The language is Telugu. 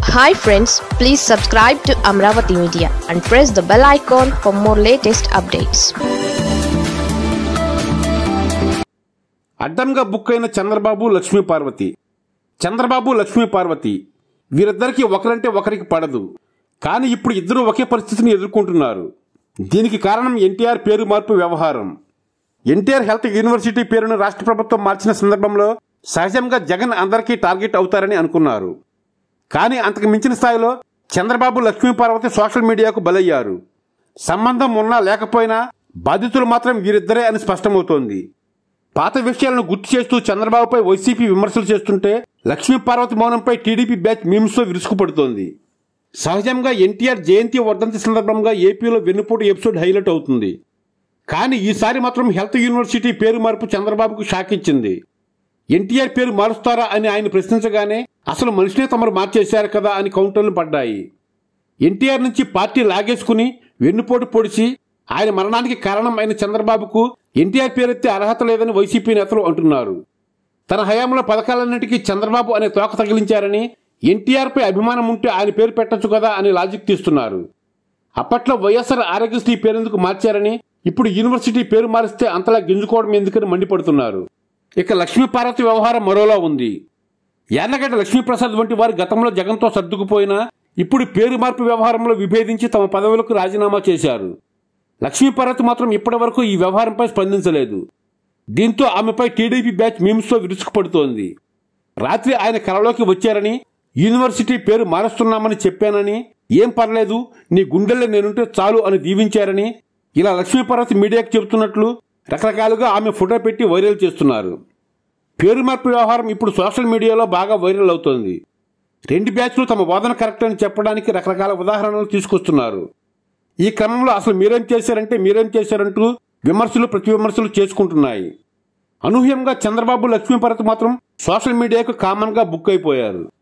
Hi friends, please subscribe to Amaravathi Media and press the bell icon for more latest updates. అడ్డంగా బుక్ అయిన చంద్రబాబు లక్ష్మీ పార్వతి. చంద్రబాబు లక్ష్మీ పార్వతి వీరిద్దరికీ ఒకరంటే ఒకరికి పడదు. కానీ ఇప్పుడు ఇద్దరు ఒకే పరిస్థితిని ఎదుర్కొంటున్నారు. దీనికి కారణం ఎన్టీఆర్ పేరు మార్పు వ్యవహారం. ఎన్టీఆర్ హెల్త్ యూనివర్సిటీ పేరును రాష్ట్ర ప్రభుత్వం మార్చిన సందర్భంలో సహజంగా జగన్ అందరికీ టార్గెట్ అవుతారని అనుకున్నారు. కానీ అంతకు మించిన స్థాయిలో చంద్రబాబు లక్ష్మీ పార్వతి సోషల్ మీడియాకు బలయ్యారు. సంబంధం ఉన్నా లేకపోయినా బాధితులు మాత్రం వీరిద్దరే అని స్పష్టమవుతోంది. పాత విషయాలను గుర్తు చేస్తూ చంద్రబాబుపై వైసీపీ విమర్శలు చేస్తుంటే లక్ష్మీ పార్వతి మౌనంపై టీడీపీ బ్యాచ్ మీమ్స్తో విరుచుకుపడుతోంది. సహజంగా ఎన్టీఆర్ జయంతి వర్ధంతి సందర్భంగా ఏపీలో వెన్నుపోటు ఎపిసోడ్ హైలైట్ అవుతుంది. కానీ ఈసారి మాత్రం హెల్త్ యూనివర్సిటీ పేరు మార్పు చంద్రబాబుకు షాక్ ఇచ్చింది. ఎన్టీఆర్ పేరు మారుస్తారా అని ఆయన ప్రశ్నించగానే అసలు మనిషినే తమరు మార్చేశారు కదా అని కౌంటర్లు పడ్డాయి. ఎన్టీఆర్ నుంచి పార్టీ లాగేసుకుని వెన్నుపోటు పొడిచి ఆయన మరణానికి కారణం అయిన చంద్రబాబుకు ఎన్టీఆర్ పేరెత్తే అర్హత లేదని వైసీపీ నేతలు అంటున్నారు. తన హయాంలో పథకాలన్నింటికీ చంద్రబాబు అనే తోక తగిలించారని, ఎన్టీఆర్పై అభిమానం ఉంటే ఆయన పేరు పెట్టొచ్చు కదా అని లాజిక్ తీస్తున్నారు. అప్పట్లో వైఎస్ఆర్ ఆరోగ్యశ్రీ పేరెందుకు మార్చారని, ఇప్పుడు యూనివర్సిటీ పేరు మారిస్తే అంతలా గింజుకోవడం ఎందుకని మండిపడుతున్నారు. ఇక లక్ష్మీ పార్వతి వ్యవహారం మరోలా ఉంది. యార్లగడ్డ లక్ష్మీప్రసాద్ వంటి వారు గతంలో జగన్తో సర్దుకుపోయినా ఇప్పుడు పేరు మార్పు వ్యవహారంలో విభేదించి తమ పదవులకు రాజీనామా చేశారు. లక్ష్మీ పార్వతి మాత్రం ఇప్పటి వరకు ఈ వ్యవహారంపై స్పందించలేదు. దీంతో ఆమెపై టీడీపీ బ్యాచ్ మీమ్స్తో విరుచుకుపడుతోంది. రాత్రి ఆయన కలలోకి వచ్చారని, యూనివర్సిటీ పేరు మారుస్తున్నామని చెప్పానని, ఏం పర్లేదు నీ గుండెల్లో నేనుంటే చాలు అని దీవించారని ఇలా లక్ష్మీ పార్వతి మీడియాకు చెబుతున్నట్లు రకరకాలుగా ఆమె ఫోటో పెట్టి వైరల్ చేస్తున్నారు. పేరు మార్పు వ్యవహారం ఇప్పుడు సోషల్ మీడియాలో బాగా వైరల్ అవుతోంది. రెండు బ్యాచ్లు తమ వాదన కరెక్ట్ అని చెప్పడానికి రకరకాల ఉదాహరణలు తీసుకొస్తున్నారు. ఈ క్రమంలో అసలు మీరేం చేశారంటూ విమర్శలు ప్రతి విమర్శలు చేసుకుంటున్నాయి. అనూహ్యంగా చంద్రబాబు లక్ష్మీ పార్వతి మాత్రం సోషల్ మీడియాకు కామన్గా బుక్ అయిపోయారు.